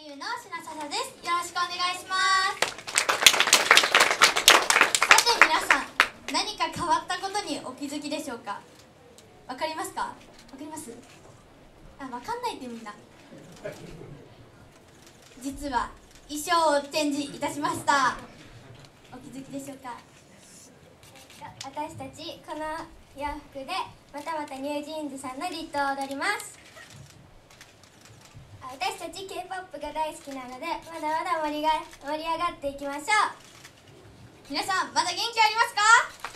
優のシュナササです。よろしくお願いします。さて皆さん、何か変わったことにお気づきでしょうか。わかりますか？わかります？わかんないってみんな。実は衣装をチェンジいたしました。お気づきでしょうか？ 私たちこの洋服でまたまたニュージーンズさんのリットを踊ります。私たち K-POP が大好きなのでまだまだ盛り上がっていきましょう。 皆さんまだ元気ありますか？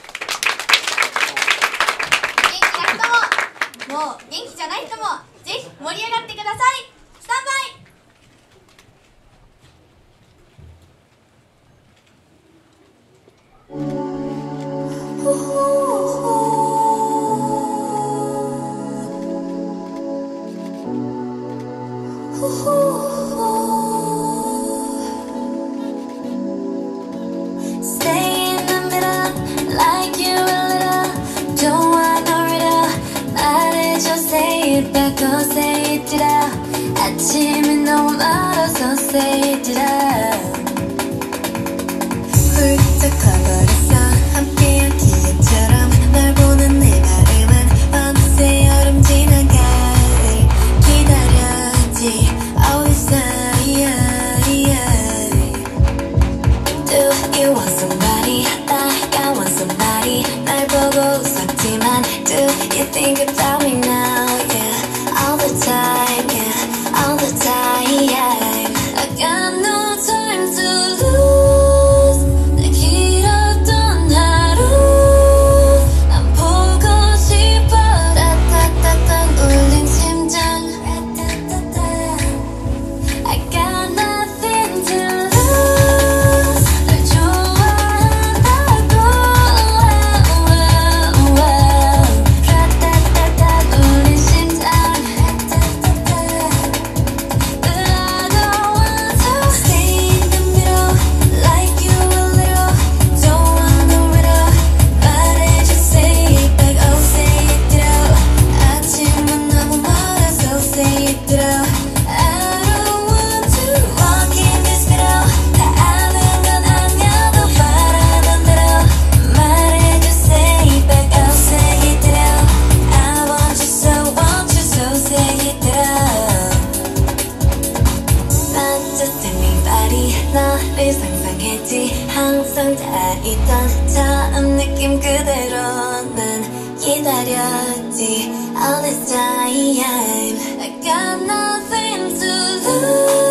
元気な人ももう元気じゃない人もぜひ盛り上がってください。スタンバイ。 아침에 너무 멀어서 say it out. 훌쩍 커버렸어 함께한 기억처럼 널 보는 내 발음은 어느새 여름 지나가를 기다렸지 all this time. Do you want somebody? I want somebody. 날 보고 웃었지만 do you think about me now? Yeah, all the time. Yeah, all the time. I got no time to lose. 내 길었던 하루 난 보고 싶어. 따따따따 울린 심장. I got nothing to lose. 널 좋아한다고. 따따따따 울린 심장. 너를 상상했지 항상 다 있던 처음 느낌 그대로 난 기다렸지 all this time. I got nothing to lose.